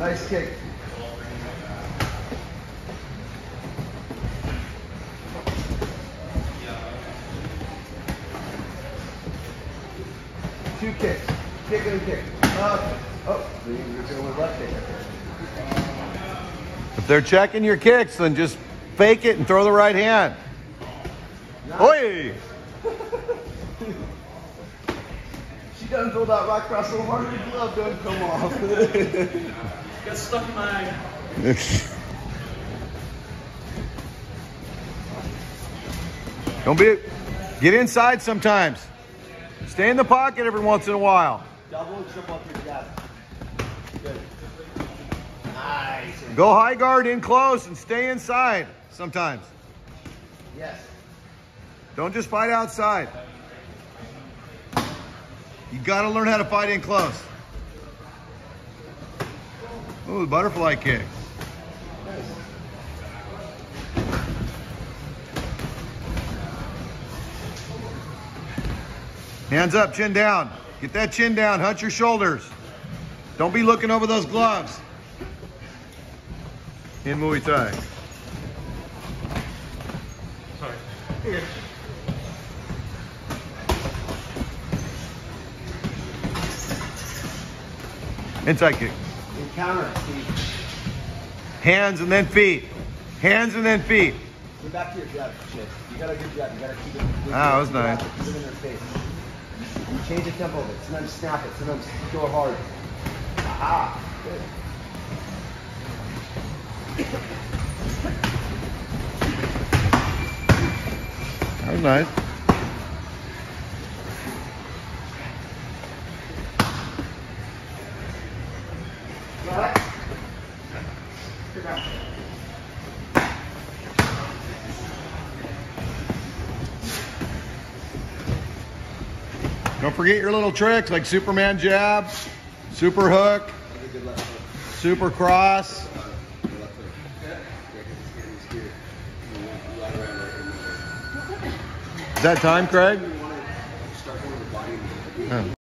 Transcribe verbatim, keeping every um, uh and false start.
Nice kick. Two kicks. Kick and kick. Uh, oh, you're going with left kick. If they're checking your kicks, then just fake it and throw the right hand. Nice. Oi! She doesn't throw that rock cross so hard the glove doesn't come off. Got stuck in my eye. Don't be. Get inside sometimes. Stay in the pocket every once in a while. Double and triple up your jab. Good. Nice. Go high guard in close and stay inside sometimes. Yes. Don't just fight outside. You got to learn how to fight in close. Ooh, the butterfly kick. Hands up, chin down. Get that chin down, hunch your shoulders. Don't be looking over those gloves. In Muay Thai. Sorry. Here. Inside kick. And counter, Steve. Hands and then feet. Hands and then feet. Get back to your jab, shit. You got a good jab. You got to keep it. Ah, that was nice. Keep it in their face. You change the tempo of it. Sometimes snap it. Sometimes go hard. Aha. Good. That was nice. All right. Sit down. Don't forget your little tricks like Superman jab, super hook, super cross. Is that time, Craig? Oh.